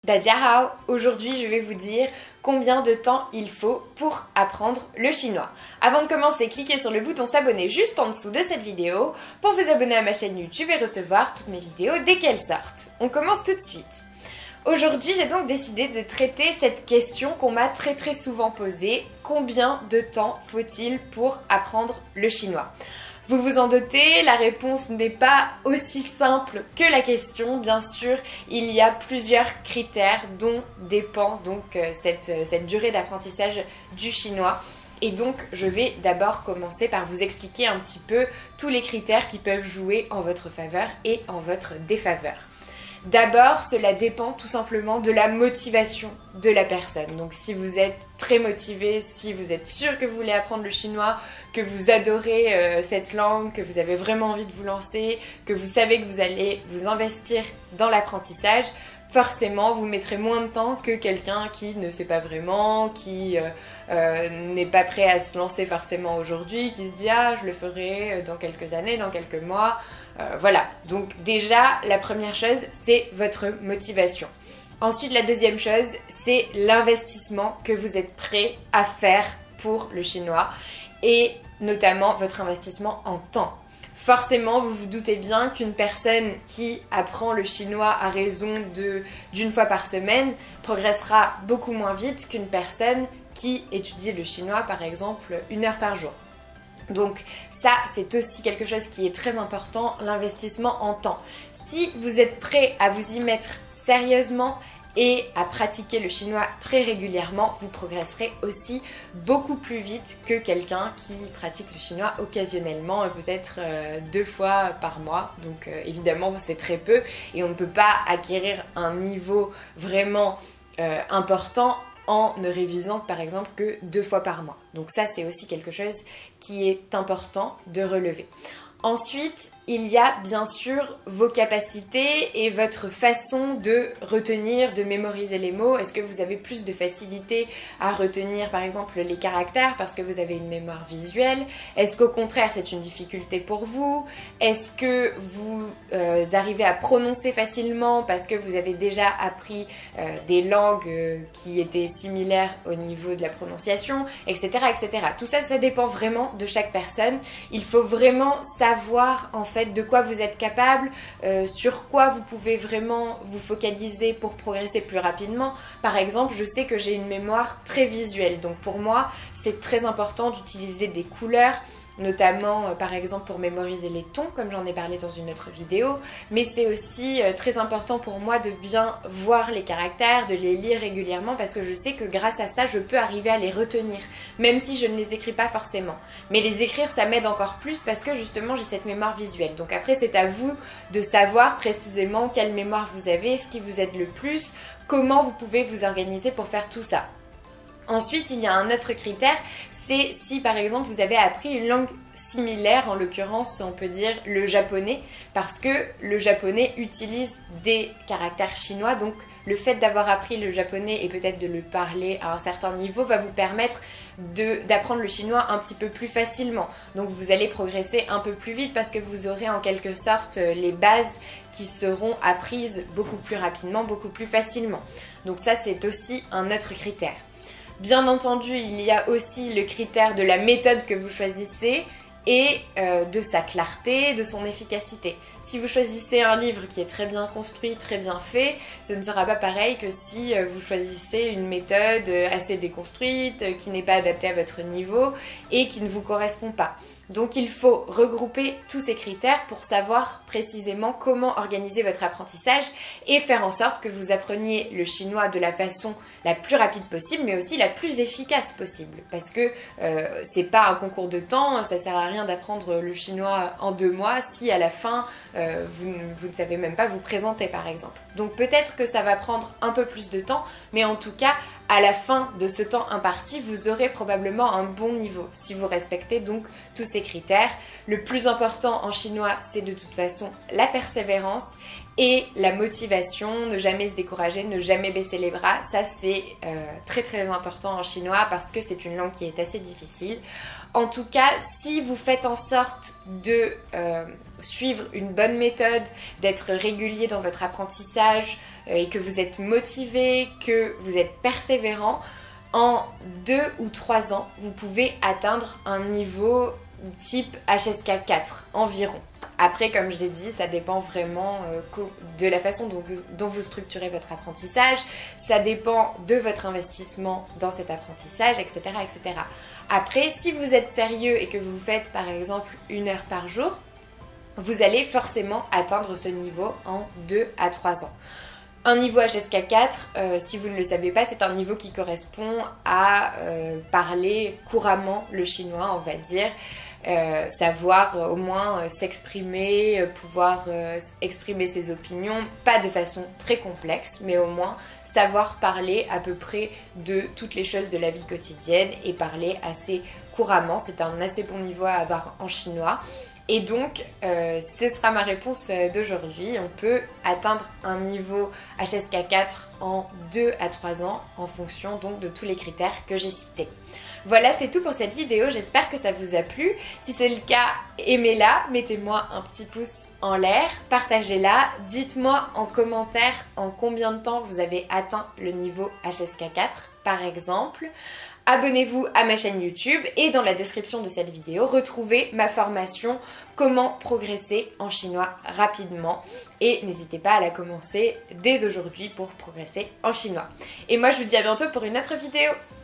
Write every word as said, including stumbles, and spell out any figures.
Dajiahao, aujourd'hui je vais vous dire combien de temps il faut pour apprendre le chinois. Avant de commencer, cliquez sur le bouton s'abonner juste en dessous de cette vidéo pour vous abonner à ma chaîne YouTube et recevoir toutes mes vidéos dès qu'elles sortent. On commence tout de suite. Aujourd'hui, j'ai donc décidé de traiter cette question qu'on m'a très très souvent posée. Combien de temps faut-il pour apprendre le chinois ? Vous vous en doutez, la réponse n'est pas aussi simple que la question. Bien sûr, il y a plusieurs critères dont dépend donc cette, cette durée d'apprentissage du chinois. Et donc, je vais d'abord commencer par vous expliquer un petit peu tous les critères qui peuvent jouer en votre faveur et en votre défaveur. D'abord, cela dépend tout simplement de la motivation de la personne. Donc si vous êtes très motivé, si vous êtes sûr que vous voulez apprendre le chinois, que vous adorez euh, cette langue, que vous avez vraiment envie de vous lancer, que vous savez que vous allez vous investir dans l'apprentissage, forcément vous mettrez moins de temps que quelqu'un qui ne sait pas vraiment, qui euh, euh, n'est pas prêt à se lancer forcément aujourd'hui, qui se dit « Ah, je le ferai dans quelques années, dans quelques mois ». Euh, voilà, donc déjà la première chose c'est votre motivation. Ensuite la deuxième chose c'est l'investissement que vous êtes prêt à faire pour le chinois et notamment votre investissement en temps. Forcément vous vous doutez bien qu'une personne qui apprend le chinois à raison de d'une fois par semaine progressera beaucoup moins vite qu'une personne qui étudie le chinois par exemple une heure par jour. Donc ça, c'est aussi quelque chose qui est très important, l'investissement en temps. Si vous êtes prêt à vous y mettre sérieusement et à pratiquer le chinois très régulièrement, vous progresserez aussi beaucoup plus vite que quelqu'un qui pratique le chinois occasionnellement, peut-être euh, deux fois par mois. Donc euh, évidemment, c'est très peu et on ne peut pas acquérir un niveau vraiment euh, important en ne révisant par exemple que deux fois par mois. Donc ça c'est aussi quelque chose qui est important de relever. Ensuite, il y a bien sûr vos capacités et votre façon de retenir, de mémoriser les mots. Est-ce que vous avez plus de facilité à retenir par exemple les caractères parce que vous avez une mémoire visuelle? Est-ce qu'au contraire c'est une difficulté pour vous? Est-ce que vous euh, arrivez à prononcer facilement parce que vous avez déjà appris euh, des langues euh, qui étaient similaires au niveau de la prononciation, et cetera, et cetera. Tout ça, ça dépend vraiment de chaque personne. Il faut vraiment savoir en fait de quoi vous êtes capable, euh, sur quoi vous pouvez vraiment vous focaliser pour progresser plus rapidement. Par exemple, je sais que j'ai une mémoire très visuelle, donc pour moi c'est très important d'utiliser des couleurs, notamment euh, par exemple pour mémoriser les tons comme j'en ai parlé dans une autre vidéo, mais c'est aussi euh, très important pour moi de bien voir les caractères, de les lire régulièrement parce que je sais que grâce à ça je peux arriver à les retenir même si je ne les écris pas forcément, mais les écrire ça m'aide encore plus parce que justement j'ai cette mémoire visuelle. Donc après c'est à vous de savoir précisément quelle mémoire vous avez, ce qui vous aide le plus, comment vous pouvez vous organiser pour faire tout ça. Ensuite, il y a un autre critère, c'est si par exemple vous avez appris une langue similaire, en l'occurrence on peut dire le japonais, parce que le japonais utilise des caractères chinois, donc le fait d'avoir appris le japonais et peut-être de le parler à un certain niveau va vous permettre d'apprendre le chinois un petit peu plus facilement. Donc vous allez progresser un peu plus vite parce que vous aurez en quelque sorte les bases qui seront apprises beaucoup plus rapidement, beaucoup plus facilement. Donc ça c'est aussi un autre critère. Bien entendu, il y a aussi le critère de la méthode que vous choisissez et euh, de sa clarté, de son efficacité. Si vous choisissez un livre qui est très bien construit, très bien fait, ce ne sera pas pareil que si euh, vous choisissez une méthode assez déconstruite, euh, qui n'est pas adaptée à votre niveau et qui ne vous correspond pas. Donc il faut regrouper tous ces critères pour savoir précisément comment organiser votre apprentissage et faire en sorte que vous appreniez le chinois de la façon la plus rapide possible mais aussi la plus efficace possible. Parce que euh, c'est pas un concours de temps, ça sert à rien d'apprendre le chinois en deux mois si à la fin euh, vous, vous ne savez même pas vous présenter par exemple. Donc peut-être que ça va prendre un peu plus de temps, mais en tout cas à la fin de ce temps imparti, vous aurez probablement un bon niveau si vous respectez donc tous ces critères. Le plus important en chinois, c'est de toute façon la persévérance et la motivation, ne jamais se décourager, ne jamais baisser les bras. Ça c'est euh, très très important en chinois parce que c'est une langue qui est assez difficile. En tout cas, si vous faites en sorte de euh, suivre une bonne méthode, d'être régulier dans votre apprentissage euh, et que vous êtes motivé, que vous êtes persévérant, en deux ou trois ans, vous pouvez atteindre un niveau type H S K quatre environ. Après, comme je l'ai dit, ça dépend vraiment euh, de la façon dont vous, dont vous structurez votre apprentissage, ça dépend de votre investissement dans cet apprentissage, et cetera, et cetera. Après, si vous êtes sérieux et que vous faites par exemple une heure par jour, vous allez forcément atteindre ce niveau en deux à trois ans. Un niveau H S K quatre, euh, si vous ne le savez pas, c'est un niveau qui correspond à euh, parler couramment le chinois, on va dire. Euh, savoir euh, au moins euh, s'exprimer, euh, pouvoir euh, exprimer ses opinions, pas de façon très complexe, mais au moins savoir parler à peu près de toutes les choses de la vie quotidienne et parler assez couramment. C'est un assez bon niveau à avoir en chinois. Et donc, euh, ce sera ma réponse d'aujourd'hui. On peut atteindre un niveau H S K quatre en deux à trois ans en fonction donc de tous les critères que j'ai cités. Voilà, c'est tout pour cette vidéo, j'espère que ça vous a plu. Si c'est le cas, aimez-la, mettez-moi un petit pouce en l'air, partagez-la, dites-moi en commentaire en combien de temps vous avez atteint le niveau H S K quatre par exemple. Abonnez-vous à ma chaîne YouTube et dans la description de cette vidéo, retrouvez ma formation Comment progresser en chinois rapidement. Et n'hésitez pas à la commencer dès aujourd'hui pour progresser en chinois. Et moi je vous dis à bientôt pour une autre vidéo.